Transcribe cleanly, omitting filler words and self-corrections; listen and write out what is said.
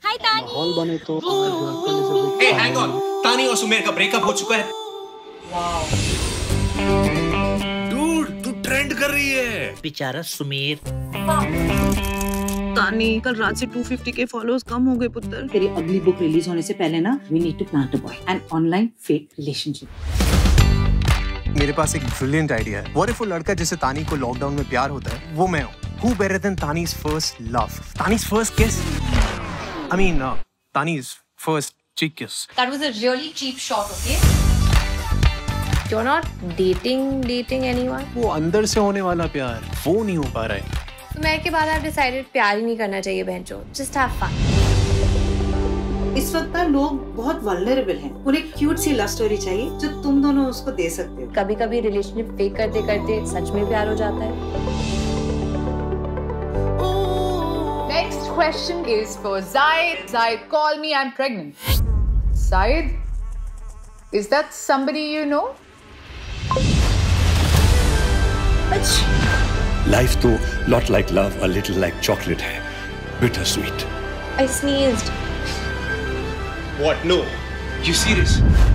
हाय तानी। माहौल बने तो Hey, hang on. तानी और सुमेर का ब्रेकअप हो चुका है। डूड, तू ट्रेंड कर रही है। बेचारा सुमेर। तानी, कल रात से 250 के फॉलोअर्स कम हो गए पुत्र। तेरी अगली बुक रिलीज होने से पहले ना we need to plant a boy and online fake relationship. मेरे पास एक ब्रिलियंट आइडिया है। व्हाट इफ वो लड़का जिसे तानी को लॉकडाउन में प्यार होता है वो मैं हूँ। Who better than Tani's first love? Tani's first kiss? I mean, Tani's first cheek kiss. That was a really cheap shot, okay? You're not dating anyone? वो अंदर से होने वाला प्यार वो नहीं हो पा रहा है। सुमेर के बाद आप डिसाइडेड प्यार ही नहीं करना चाहिए बहनचोद। Just have fun. इस वक्त ना लोग बहुत वल्नरेबल हैं। उन्हें क्यूट सी लव स्टोरी चाहिए जो तुम दोनों उसको दे सकते हो। कभी-कभी रिलेशनशिप फेक करते करते सच में प्यार हो जाता है। Next question is for Zaid. Zaid, call me, I'm pregnant. Zaid, is that somebody you know? Life तो lot like love, a little like chocolate है, bitter sweet. I sneezed. What? No. You serious?